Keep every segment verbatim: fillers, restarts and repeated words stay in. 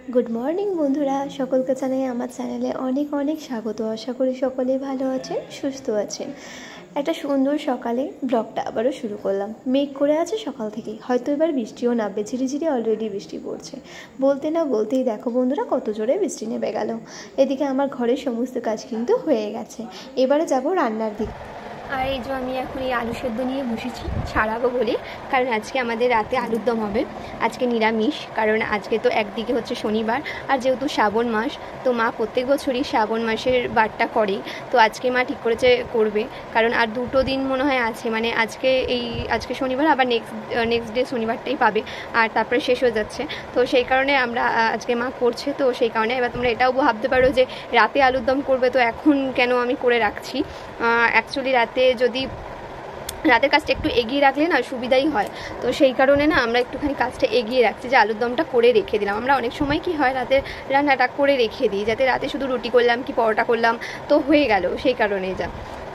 Good morning বন্ধুরা, সকলকে জানাই আমার চ্যানেলে অনেক অনেক স্বাগত। আশা করি সকলেই ভালো আছেন, সুস্থ আছেন। একটা সুন্দর সকালে ব্লগটা আবারও শুরু করলাম। মেঘ করে আছে সকাল থেকেই, হয়তো এবার বৃষ্টিও নামবে। ঝিরিঝিরি অলরেডি বৃষ্টি পড়ছে। বলতে না বলতেই দেখো বন্ধুরা কত জোরে বৃষ্টি নেমে গেল। এদিকে আমার ঘরের সমস্ত কাজ কিন্তু হয়ে গেছে। এবারে যাব রান্নার দিকে। আর এই যে আমি এখন এই আলু সেদ্ধ নিয়ে বসেছি ছাড়াবো বলে, কারণ আজকে আমাদের রাতে আলুর দম হবে। আজকে নিরামিষ, কারণ আজকে তো একদিকে হচ্ছে শনিবার, আর যেহেতু শ্রাবণ মাস, তো মা প্রত্যেক বছরই শ্রাবণ মাসের বারটা করেই। তো আজকে মা ঠিক করেছে করবে, কারণ আর দুটো দিন মনে হয় আছে, মানে আজকে এই আজকে শনিবার, আবার নেক্সট নেক্সট ডে শনিবারটাই পাবে, আর তারপরে শেষ হয়ে যাচ্ছে। তো সেই কারণে আমরা আজকে মা করছে, তো সেই কারণে এবার তোমরা এটাও ভাবতে পারো যে রাতে আলুর দম করবে, তো এখন কেন আমি করে রাখছি। অ্যাকচুয়ালি রাতে যদি রাতের কাজটা একটু এগিয়ে রাখলে না সুবিধাই হয়, তো সেই কারণে না আমরা একটুখানি কাজটা এগিয়ে রাখছি, যে আলুর দমটা করে রেখে দিলাম। আমরা অনেক সময় কি হয়, রাতের রান্নাটা করে রেখে দিই, যাতে রাতে শুধু রুটি করলাম কি পরোটা করলাম তো হয়ে গেল, সেই কারণেই যা।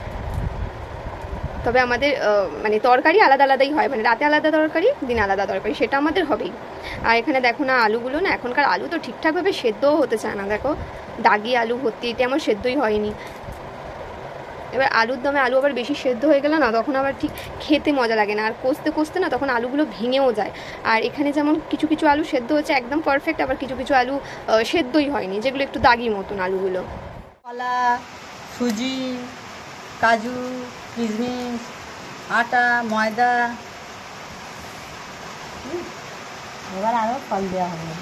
তবে আমাদের মানে তরকারি আলাদা আলাদাই হয়, মানে রাতে আলাদা তরকারি, দিন আলাদা তরকারি, সেটা আমাদের হবেই। আর এখানে দেখো না আলুগুলো না, এখনকার আলু তো ঠিকঠাকভাবে সেদ্ধও হতে চায় না। দেখো দাগি আলু ভর্তি, এটা আমার সেদ্ধই হয়নি। এবার আলুর দমে আলু আবার বেশি সেদ্ধ হয়ে গেলে না, তখন আবার ঠিক খেতে মজা লাগে না, আর কষতে কষতে না তখন আলুগুলো ভেঙেও যায়। আর এখানে যেমন কিছু কিছু আলু সেদ্ধ হচ্ছে একদম পারফেক্ট, আবার কিছু কিছু আলু সেদ্ধই হয়নি, যেগুলো একটু দাগি মতন আলুগুলো। কলা, সুজি, কাজু, কিশমিশ, আটা, ময়দা, এবার আরও ফল দেওয়া হবে।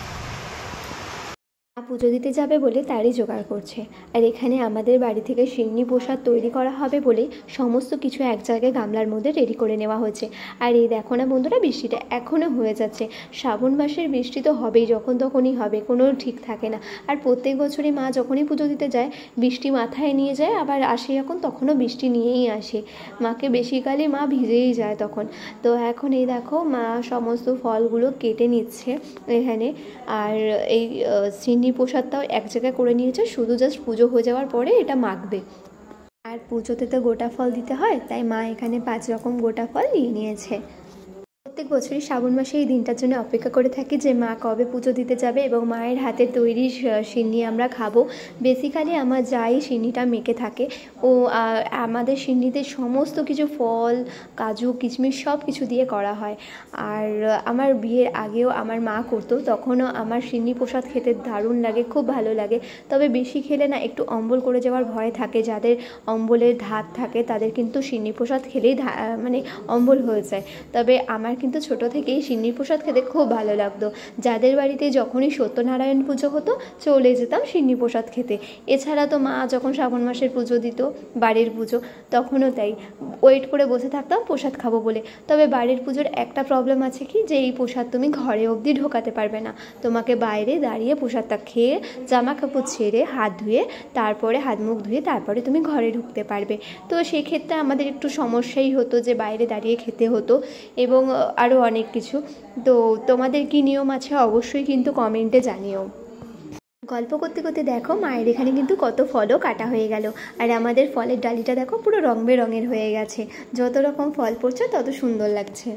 পুজো দিতে যাবে বলে তারই জোগাড় করছে। আর এখানে আমাদের বাড়ি থেকে সিন্নি প্রসাদ তৈরি করা হবে বলে সমস্ত কিছু এক জায়গায় গামলার মধ্যে রেডি করে নেওয়া হয়েছে। আর এই দেখো না বন্ধুরা, বৃষ্টিটা এখনও হয়ে যাচ্ছে। শ্রাবণ মাসের বৃষ্টি তো হবেই, যখন তখনই হবে, কোনো ঠিক থাকে না। আর প্রত্যেক বছরই মা যখনই পুজো দিতে যায় বৃষ্টি মাথায় নিয়ে যায়, আবার আসে যখন তখনও বৃষ্টি নিয়েই আসে। মাকে বেশিকালে মা ভিজেই যায় তখন। তো এখন এই দেখো মা সমস্ত ফলগুলো কেটে নিচ্ছে এখানে। আর এই সিন্নি প্রসাদটাও এক জায়গায় করে নিয়েছে, শুধু জাস্ট পুজো হয়ে যাওয়ার পরে এটা মাখবে। আর পুজোতে তো গোটা ফল দিতে হয়, তাই মা এখানে পাঁচ রকম গোটা ফল নিয়ে নিয়েছে। প্রত্যেক বছরই শ্রাবণ মাসে এই দিনটার জন্য অপেক্ষা করে থাকি যে মা কবে পুজো দিতে যাবে এবং মায়ের হাতের তৈরি সিন্নি আমরা খাবো। বেসিক্যালি আমার যাই সিন্নিটা মেখে থাকে, ও আমাদের সিন্নিতে সমস্ত কিছু ফল, কাজু, কিশমিশ সব কিছু দিয়ে করা হয়। আর আমার বিয়ের আগেও আমার মা করতো, তখনও আমার সিন্নি প্রসাদ খেতে দারুণ লাগে, খুব ভালো লাগে। তবে বেশি খেলে না একটু অম্বল করে যাওয়ার ভয় থাকে, যাদের অম্বলের ধাত থাকে তাদের কিন্তু সিন্নি প্রসাদ খেলেই মানে অম্বল হয়ে যায়। তবে আমার কিন্তু ছোট থেকেই সিন্নি প্রসাদ খেতে খুব ভালো লাগতো। যাদের বাড়িতে যখনই সত্যনারায়ণ পুজো হতো চলে যেতাম সিন্নি প্রসাদ খেতে। এছাড়া তো মা যখন শ্রাবণ মাসের পুজো দিত, বাড়ির পুজো, তখনও তাই ওয়েট করে বসে থাকতাম প্রসাদ খাবো বলে। তবে বাড়ির পুজোর একটা প্রবলেম আছে কি, যে এই প্রসাদ তুমি ঘরে অবধি ঢোকাতে পারবে না, তোমাকে বাইরে দাঁড়িয়ে প্রসাদটা খেয়ে জামা কাপড় ছেড়ে হাত ধুয়ে তারপরে হাত মুখ ধুয়ে তারপরে তুমি ঘরে ঢুকতে পারবে। তো সেক্ষেত্রে আমাদের একটু সমস্যাই হতো যে বাইরে দাঁড়িয়ে খেতে হতো, এবং আরও অনেক কিছু। তো তোমাদের কি নিয়ম আছে অবশ্যই কিন্তু কমেন্টে জানিও। গল্প করতে করতে দেখো মায়ের এখানে কিন্তু কত ফলও কাটা হয়ে গেল। আর আমাদের ফলের ডালিটা দেখো পুরো রং বেরঙের হয়ে গেছে, যত রকম ফল পড়ছে তত সুন্দর লাগছে।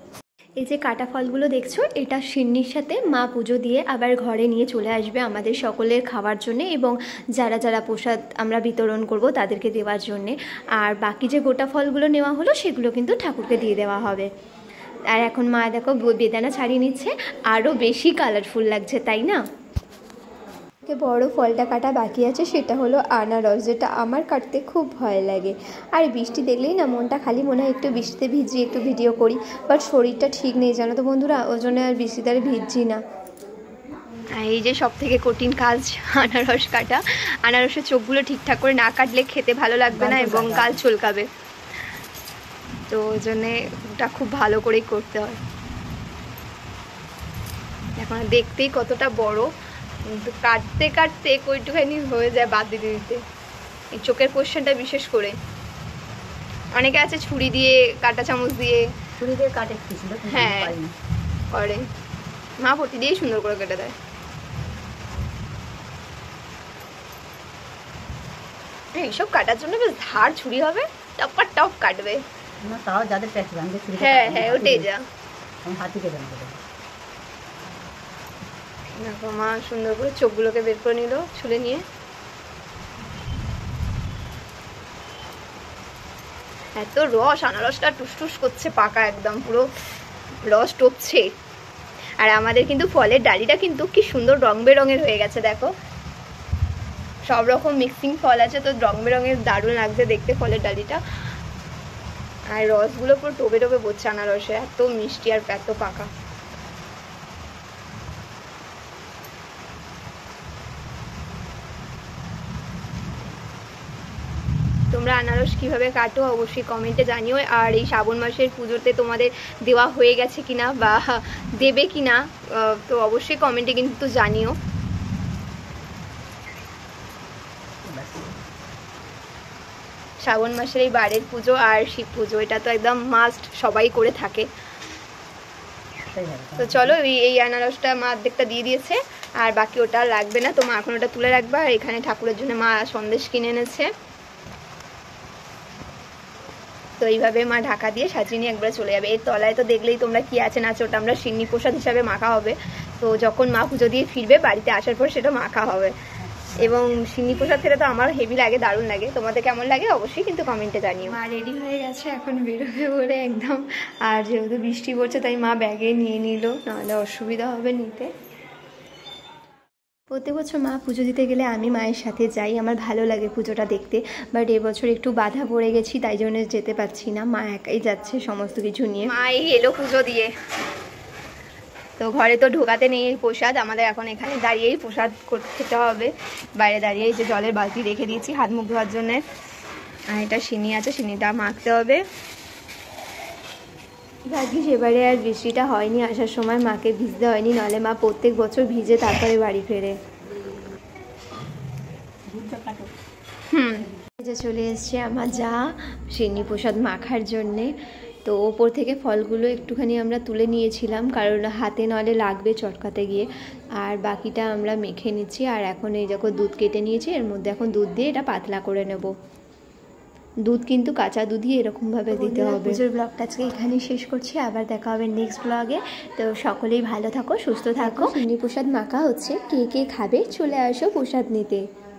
এই যে কাটা ফলগুলো দেখছো, এটা সিন্নির সাথে মা পুজো দিয়ে আবার ঘরে নিয়ে চলে আসবে আমাদের সকলের খাওয়ার জন্যে, এবং যারা যারা প্রসাদ আমরা বিতরণ করব তাদেরকে দেওয়ার জন্যে। আর বাকি যে গোটা ফলগুলো নেওয়া হলো সেগুলো কিন্তু ঠাকুরকে দিয়ে দেওয়া হবে। আর এখন মা দেখো বেদানা ছাড়িয়ে নিচ্ছে, আরও বেশি কালারফুল লাগছে, তাই না? বড় ফলটা কাটা বাকি আছে, সেটা হলো আনারস, যেটা আমার কাটতে খুব ভয় লাগে। আর বৃষ্টি দেখলেই না মনটা খালি মনে হয় একটু বৃষ্টিতে ভিজি, একটু ভিডিও করি, বাট শরীরটা ঠিক নেই জানো তো বন্ধুরা, ওই জন্য আর বৃষ্টিতে আর ভিজছি না। এই যে সব থেকে কঠিন কাজ আনারস কাটা। আনারসের চোখগুলো ঠিকঠাক করে না কাটলে খেতে ভালো লাগবে না এবং গাল চুলকাবে, তো ওই জন্যে ওটা খুব ভালো করেই করতে হয়। এখন দেখতেই কতটা বড়, কিন্তু কাটতে কাটতে কইটুখানি হয়ে যায় বাদ দিতে দিতে। এই চোখের পোর্শনটা বিশেষ করে অনেকে আছে ছুরি দিয়ে, কাঁটা চামচ দিয়ে, ছুরি দিয়ে কাটে, হ্যাঁ করে, মা পটি দিয়েই সুন্দর করে কেটে দেয়। এইসব কাটার জন্য বেশ ধার ছুরি হবে, টপ টপ কাটবে। তাও যাদের প্র্যাকটিস, আমি ছুরি, হ্যাঁ হ্যাঁ ওটাই যা, আমি হাতি কেটে দেবো। দেখো মা সুন্দর করে চোখগুলোকে বের করে নিল ছুলে নিয়ে। এত রস, আনারসটা টুসটুস করছে, পাকা একদম পুরো রস টপছে। আর আমাদের কিন্তু ফলের ডালিটা কিন্তু কি সুন্দর রং বেরঙের হয়ে গেছে, দেখো সব রকম মিক্সিং ফল আছে, তো রং বেরঙের দারুণ লাগছে দেখতে ফলের ডালিটা। আর রসগুলো পুরো টোবে টোবে পড়ছে আনারসে, এত মিষ্টি আর এত পাকা। তোমরা আনারস কিভাবে কাটো অবশ্যই কমেন্টে জানিও। আর এই শ্রাবণ মাসের পুজোতে তোমাদের দেওয়া হয়ে গেছে কিনা বা দেবে কিনা তো অবশ্যই কমেন্টে কিন্তু জানিও। শ্রাবণ মাসের এই বারের পুজো আর শিব পুজো এটা তো একদম মাস্ট, সবাই করে থাকে। তো চলো এই এই আনারসটা মা অর্ধেকটা দিয়ে দিয়েছে, আর বাকি ওটা লাগবে না, তো মা এখন ওটা তুলে রাখবে। আর এখানে ঠাকুরের জন্য মা সন্দেশ কিনে এনেছে, তো এইভাবে মা ঢাকা দিয়ে সাজিয়ে নিয়ে একবারে চলে যাবে। এর তলায় তো দেখলেই তোমরা কি আছে না আছে, ওটা আমরা সিন্নি প্রসাদ হিসাবে মাখা হবে। তো যখন মা পুজো দিয়ে ফিরবে বাড়িতে আসার পর সেটা মাখা হবে। এবং সিন্নি প্রসাদ খেতে তো আমার হেভি লাগে, দারুণ লাগে। তোমাদের কেমন লাগে অবশ্যই কিন্তু কমেন্টে জানিও। মা রেডি হয়ে গেছে, এখন বেরোবে বলে একদম। আর যেহেতু বৃষ্টি পড়ছে তাই মা ব্যাগে নিয়ে নিল, নাহলে অসুবিধা হবে নিতে। প্রত্যেক বছর মা পুজো দিতে গেলে আমি মায়ের সাথে যাই, আমার ভালো লাগে পুজোটা দেখতে। বাট এবছর একটু বাধা পড়ে গেছি, তাই জন্য যেতে পারছি না, মা একাই যাচ্ছে সমস্ত কিছু নিয়ে। মা এই এলো পুজো দিয়ে, তো ঘরে তো ঢোকাতে নেই এই প্রসাদ, আমাদের এখন এখানে দাঁড়িয়েই প্রসাদ খেতে হবে। বাইরে দাঁড়িয়ে যে জলের বালতি রেখে দিয়েছি হাত মুখ ধোয়ার জন্যে। আর এটা সিনি আছে, সিনিটা মাখতে হবে। ভাগ্যিস এবারে আর বৃষ্টিটা হয়নি, আসার সময় মাকে ভিজতে হয়নি, নাহলে মা প্রত্যেক বছর ভিজে তারপরে বাড়ি ফেরে। হুম যে চলে এসছে আমার যা সিন্নি প্রসাদ মাখার জন্যে। তো ওপর থেকে ফলগুলো একটুখানি আমরা তুলে নিয়েছিলাম, কারণ হাতে নলে লাগবে চটকাতে গিয়ে। আর বাকিটা আমরা মেখে নিচ্ছি। আর এখন এই যখন দুধ কেটে নিয়েছি, এর মধ্যে এখন দুধ দিয়ে এটা পাতলা করে নেব। দুধ কিন্তু কাঁচা দুধই এরকমভাবে দিতে হবে। পুজোর ব্লগটা আজকে এখানেই শেষ করছি, আবার দেখা হবে নেক্সট ব্লগে। তো সকলেই ভালো থাকো, সুস্থ থাকো। সিন্নি প্রসাদ মাখা হচ্ছে, কে কে খাবে চলে আসো প্রসাদ নিতে।